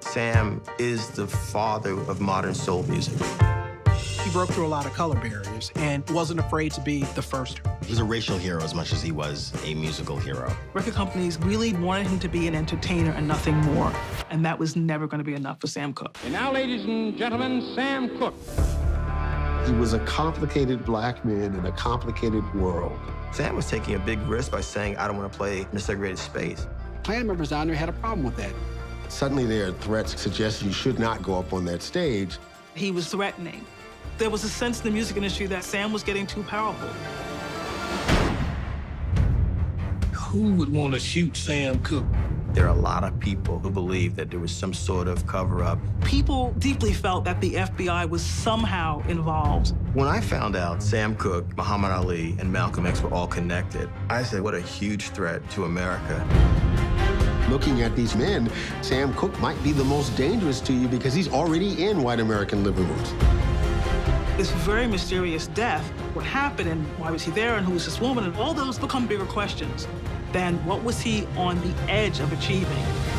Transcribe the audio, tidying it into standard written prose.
Sam is the father of modern soul music. He broke through a lot of color barriers and wasn't afraid to be the first. He's a racial hero as much as he was a musical hero. Record companies really wanted him to be an entertainer and nothing more, and that was never going to be enough for Sam Cooke. And now, ladies and gentlemen, Sam Cooke. He was a complicated black man in a complicated world. Sam was taking a big risk by saying, I don't want to play in a segregated space. Klan members down there had a problem with that. Suddenly there are threats suggesting you should not go up on that stage. He was threatening. There was a sense in the music industry that Sam was getting too powerful. Who would want to shoot Sam Cooke? There are a lot of people who believe that there was some sort of cover-up. People deeply felt that the FBI was somehow involved. When I found out Sam Cooke, Muhammad Ali, and Malcolm X were all connected, I said, what a huge threat to America. Looking at these men, Sam Cooke might be the most dangerous to you because he's already in white American living rooms. This very mysterious death, what happened and why was he there and who was this woman, and all those become bigger questions than what was he on the edge of achieving.